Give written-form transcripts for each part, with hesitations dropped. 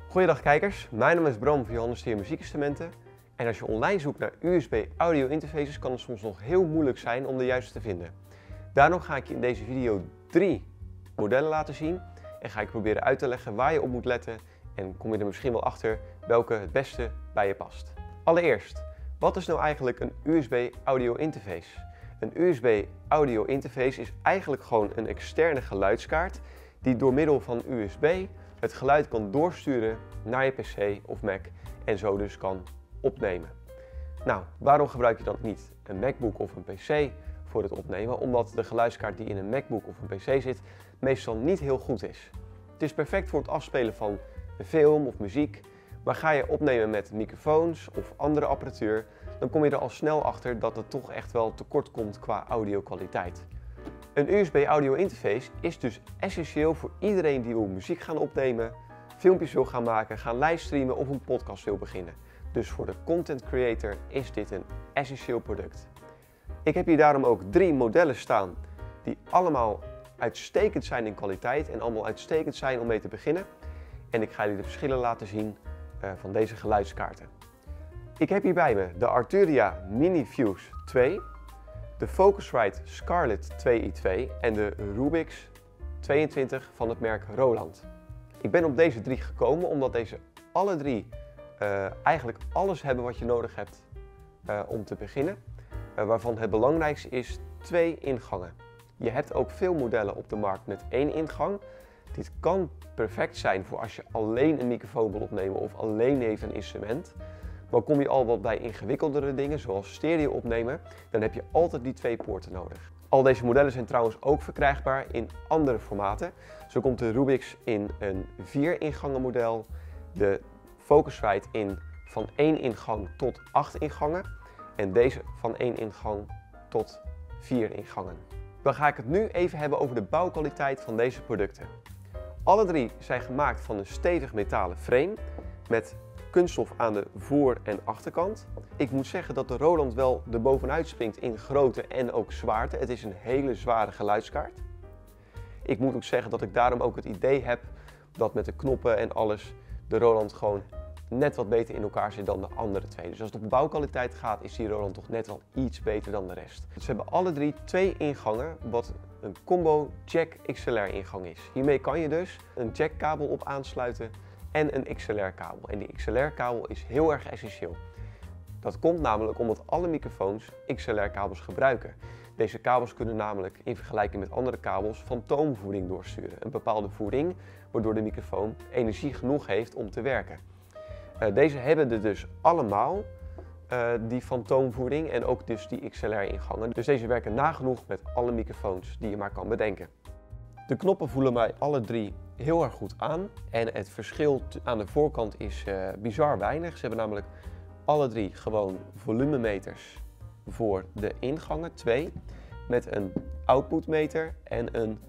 Goeiedag kijkers, mijn naam is Bram van Johannes Teer Muziekinstrumenten. En als je online zoekt naar USB audio interfaces kan het soms nog heel moeilijk zijn om de juiste te vinden. Daarom ga ik je in deze video 3 modellen laten zien en ga ik proberen uit te leggen waar je op moet letten en kom je er misschien wel achter welke het beste bij je past. Allereerst, wat is nou eigenlijk een USB audio interface? Een USB audio interface is eigenlijk gewoon een externe geluidskaart die door middel van USB het geluid kan doorsturen naar je PC of Mac en zo dus kan opnemen. Nou, waarom gebruik je dan niet een MacBook of een PC voor het opnemen? Omdat de geluidskaart die in een MacBook of een PC zit meestal niet heel goed is. Het is perfect voor het afspelen van een film of muziek, maar ga je opnemen met microfoons of andere apparatuur, dan kom je er al snel achter dat het toch echt wel tekort komt qua audio-kwaliteit. Een USB audio interface is dus essentieel voor iedereen die wil muziek gaan opnemen, filmpjes wil gaan maken, gaan livestreamen of een podcast wil beginnen. Dus voor de content creator is dit een essentieel product. Ik heb hier daarom ook 3 modellen staan die allemaal uitstekend zijn in kwaliteit en allemaal uitstekend zijn om mee te beginnen. En ik ga jullie de verschillen laten zien van deze geluidskaarten. Ik heb hier bij me de Arturia Mini-Fuse 2, de Focusrite Scarlett 2i2 en de Rubix 22 van het merk Roland. Ik ben op deze 3 gekomen omdat deze alle 3 eigenlijk alles hebben wat je nodig hebt om te beginnen. Waarvan het belangrijkste is 2 ingangen. Je hebt ook veel modellen op de markt met 1 ingang. Dit kan perfect zijn voor als je alleen een microfoon wil opnemen of alleen even een instrument. Maar kom je al wat bij ingewikkeldere dingen zoals stereo opnemen, dan heb je altijd die 2 poorten nodig. Al deze modellen zijn trouwens ook verkrijgbaar in andere formaten. Zo komt de Rubix in een 4 ingangen model, de Focusrite in van 1 ingang tot 8 ingangen en deze van 1 ingang tot 4 ingangen. Dan ga ik het nu even hebben over de bouwkwaliteit van deze producten. Alle 3 zijn gemaakt van een stevig metalen frame met kunststof aan de voor- en achterkant. Ik moet zeggen dat de Roland wel er bovenuit springt in grootte en ook zwaarte. Het is een hele zware geluidskaart. Ik moet ook zeggen dat ik daarom ook het idee heb dat met de knoppen en alles de Roland gewoon net wat beter in elkaar zit dan de andere 2. Dus als het op bouwkwaliteit gaat is die Roland toch net wel iets beter dan de rest. Ze hebben alle 3 2 ingangen wat een combo jack XLR ingang is. Hiermee kan je dus een jackkabel op aansluiten en een XLR-kabel. En die XLR-kabel is heel erg essentieel. Dat komt namelijk omdat alle microfoons XLR-kabels gebruiken. Deze kabels kunnen namelijk in vergelijking met andere kabels fantoomvoeding doorsturen. Een bepaalde voeding waardoor de microfoon energie genoeg heeft om te werken. Deze hebben er dus allemaal, die fantoomvoeding en ook dus die XLR-ingangen. Dus deze werken nagenoeg met alle microfoons die je maar kan bedenken. De knoppen voelen mij alle 3 heel erg goed aan en het verschil aan de voorkant is bizar weinig. Ze hebben namelijk alle 3 gewoon volumemeters voor de ingangen, 2, met een outputmeter en een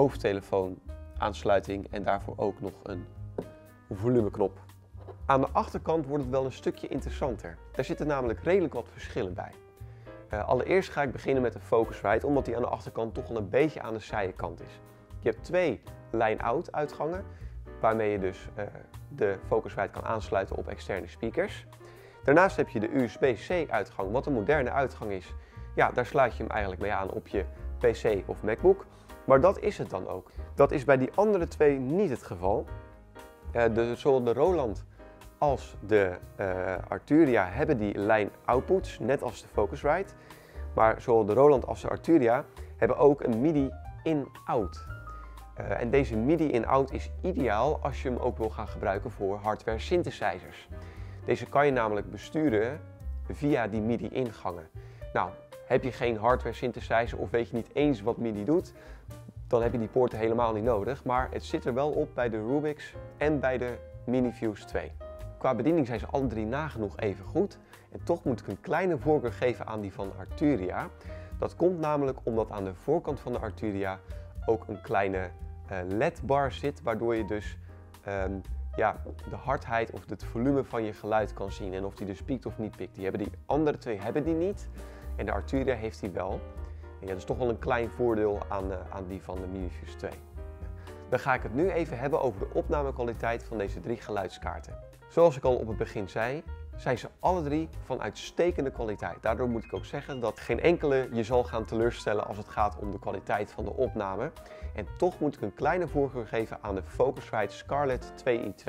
hoofdtelefoon-aansluiting en daarvoor ook nog een volumeknop. Aan de achterkant wordt het wel een stukje interessanter. Daar zitten namelijk redelijk wat verschillen bij. Allereerst ga ik beginnen met de Focusrite, omdat die aan de achterkant toch wel een beetje aan de saaie kant is. Je hebt 2 line-out uitgangen, waarmee je dus de Focusrite kan aansluiten op externe speakers. Daarnaast heb je de USB-C uitgang, wat een moderne uitgang is. Ja, daar sluit je hem eigenlijk mee aan op je PC of MacBook. Maar dat is het dan ook. Dat is bij die andere 2 niet het geval. Zowel de Roland als de Arturia hebben die line outputs, net als de Focusrite. Maar zowel de Roland als de Arturia hebben ook een MIDI in-out. En deze MIDI in-out is ideaal als je hem ook wil gaan gebruiken voor hardware synthesizers. Deze kan je namelijk besturen via die MIDI ingangen. Nou, heb je geen hardware synthesizer of weet je niet eens wat MIDI doet, dan heb je die poorten helemaal niet nodig. Maar het zit er wel op bij de Rubix en bij de Mini-Fuse 2. Qua bediening zijn ze alle 3 nagenoeg even goed. En toch moet ik een kleine voorkeur geven aan die van Arturia. Dat komt namelijk omdat aan de voorkant van de Arturia ook een kleine LED-bar zit, waardoor je dus de hardheid of het volume van je geluid kan zien en of die dus piekt of niet piekt. Die andere 2 hebben die niet en de Arturia heeft die wel. En ja, dat is toch wel een klein voordeel aan die van de Mini-Fuse 2. Dan ga ik het nu even hebben over de opnamekwaliteit van deze 3 geluidskaarten. Zoals ik al op het begin zei, zijn ze alle 3 van uitstekende kwaliteit. Daardoor moet ik ook zeggen dat geen enkele je zal gaan teleurstellen als het gaat om de kwaliteit van de opname. En toch moet ik een kleine voorkeur geven aan de Focusrite Scarlett 2i2.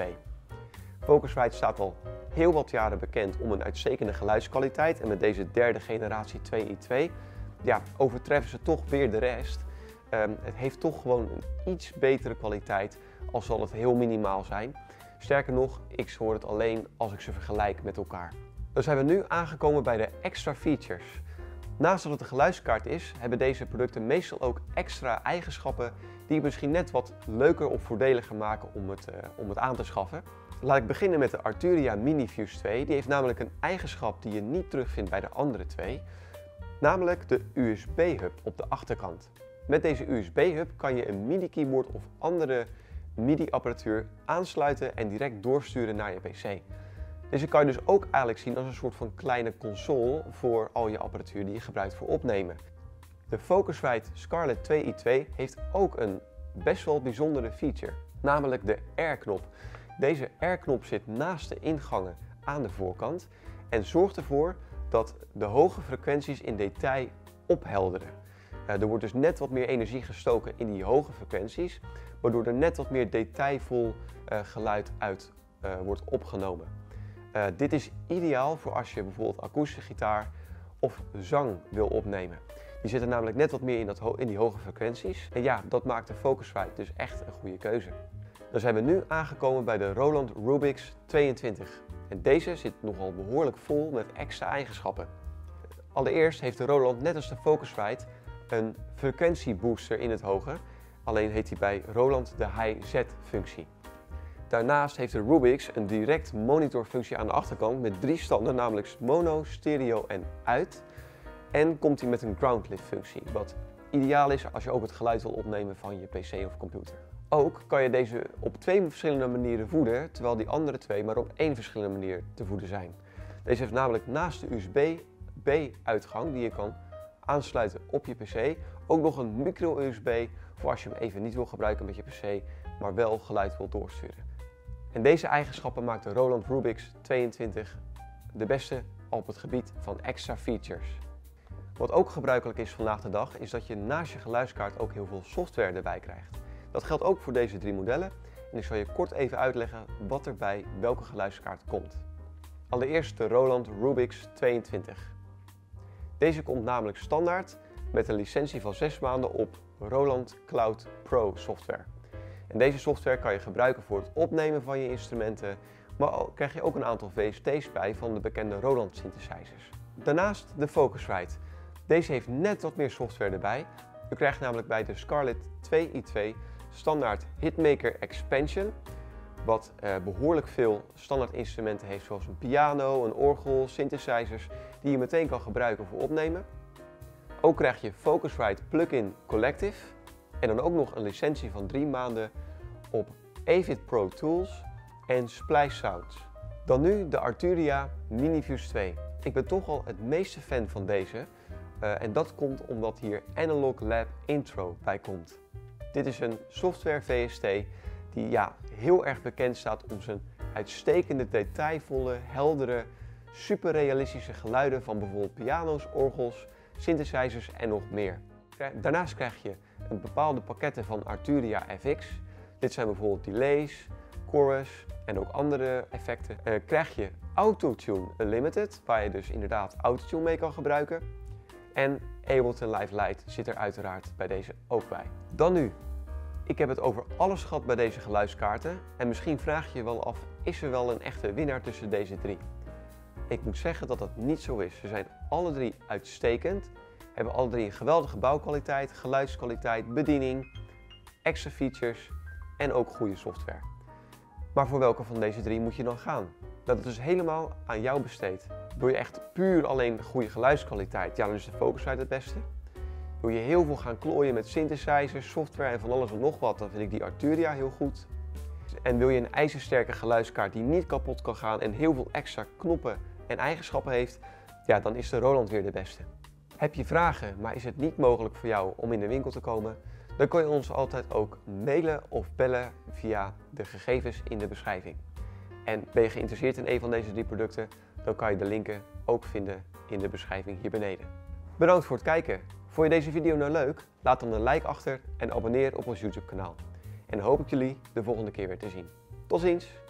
Focusrite staat al heel wat jaren bekend om een uitstekende geluidskwaliteit. En met deze derde generatie 2i2 overtreffen ze toch weer de rest. Het heeft toch gewoon een iets betere kwaliteit, al zal het heel minimaal zijn. Sterker nog, ik hoor het alleen als ik ze vergelijk met elkaar. Dan zijn we nu aangekomen bij de extra features. Naast dat het een geluidskaart is, hebben deze producten meestal ook extra eigenschappen die het misschien net wat leuker of voordeliger maken om het aan te schaffen. Laat ik beginnen met de Arturia MiniFuse 2. Die heeft namelijk een eigenschap die je niet terugvindt bij de andere twee. Namelijk de USB-hub op de achterkant. Met deze USB-hub kan je een MIDI-keyboard of andere MIDI-apparatuur aansluiten en direct doorsturen naar je PC. Deze kan je dus ook eigenlijk zien als een soort van kleine console voor al je apparatuur die je gebruikt voor opnemen. De Focusrite Scarlett 2i2 heeft ook een best wel bijzondere feature, namelijk de R-knop. Deze R-knop zit naast de ingangen aan de voorkant en zorgt ervoor dat de hoge frequenties in detail ophelderen. Er wordt dus net wat meer energie gestoken in die hoge frequenties, waardoor er net wat meer detailvol geluid uit wordt opgenomen. Dit is ideaal voor als je bijvoorbeeld akoestische gitaar of zang wil opnemen. Die zitten namelijk net wat meer in die hoge frequenties. En ja, dat maakt de Focusrite dus echt een goede keuze. Dan zijn we nu aangekomen bij de Roland Rubix 22. En deze zit nogal behoorlijk vol met extra eigenschappen. Allereerst heeft de Roland net als de Focusrite een frequentiebooster in het hoge. Alleen heet die bij Roland de High-Z-functie. Daarnaast heeft de Rubix een direct monitorfunctie aan de achterkant met 3 standen, namelijk mono, stereo en uit. En komt hij met een groundlift functie, wat ideaal is als je ook het geluid wil opnemen van je PC of computer. Ook kan je deze op 2 verschillende manieren voeden, terwijl die andere 2 maar op 1 verschillende manier te voeden zijn. Deze heeft namelijk naast de USB-B-uitgang die je kan aansluiten op je PC, ook nog een micro-USB voor als je hem even niet wil gebruiken met je PC, maar wel geluid wil doorsturen. En deze eigenschappen maakt de Roland Rubix 22 de beste op het gebied van extra features. Wat ook gebruikelijk is vandaag de dag, is dat je naast je geluidskaart ook heel veel software erbij krijgt. Dat geldt ook voor deze 3 modellen en ik zal je kort even uitleggen wat er bij welke geluidskaart komt. Allereerst de Roland Rubix 22. Deze komt namelijk standaard met een licentie van 6 maanden op Roland Cloud Pro software. En deze software kan je gebruiken voor het opnemen van je instrumenten, maar krijg je ook een aantal VST's bij van de bekende Roland synthesizers. Daarnaast de Focusrite. Deze heeft net wat meer software erbij. U krijgt namelijk bij de Scarlett 2i2 standaard Hitmaker Expansion, wat behoorlijk veel standaard instrumenten heeft zoals een piano, een orgel, synthesizers, die je meteen kan gebruiken voor opnemen. Ook krijg je Focusrite Plugin Collective en dan ook nog een licentie van 3 maanden op Avid Pro Tools en Splice Sounds. Dan nu de Arturia MiniFuse 2. Ik ben toch al het meeste fan van deze en dat komt omdat hier Analog Lab Intro bij komt. Dit is een software VST die heel erg bekend staat om zijn uitstekende, detailvolle, heldere, superrealistische geluiden van bijvoorbeeld piano's, orgels, synthesizers en nog meer. Daarnaast krijg je een bepaalde pakketten van Arturia FX. Dit zijn bijvoorbeeld delays, chorus en ook andere effecten. Krijg je Autotune Unlimited, waar je dus inderdaad Autotune mee kan gebruiken. En Ableton Live Lite zit er uiteraard bij deze ook bij. Dan nu. Ik heb het over alles gehad bij deze geluidskaarten en misschien vraag je je wel af, is er wel een echte winnaar tussen deze 3? Ik moet zeggen dat dat niet zo is. Ze zijn alle 3 uitstekend, hebben alle 3 een geweldige bouwkwaliteit, geluidskwaliteit, bediening, extra features en ook goede software. Maar voor welke van deze 3 moet je dan gaan? Dat is dus helemaal aan jou besteed. Wil je echt puur alleen goede geluidskwaliteit, ja, dan is de Focusrite het beste. Wil je heel veel gaan klooien met synthesizers, software en van alles en nog wat, dan vind ik die Arturia heel goed. En wil je een ijzersterke geluidskaart die niet kapot kan gaan en heel veel extra knoppen en eigenschappen heeft, ja, dan is de Roland weer de beste. Heb je vragen, maar is het niet mogelijk voor jou om in de winkel te komen? dan kun je ons altijd ook mailen of bellen via de gegevens in de beschrijving. En ben je geïnteresseerd in een van deze 3 producten, dan kan je de linken ook vinden in de beschrijving hier beneden. Bedankt voor het kijken. Vond je deze video nou leuk? Laat dan een like achter en abonneer op ons YouTube kanaal. En dan hoop ik jullie de volgende keer weer te zien. Tot ziens!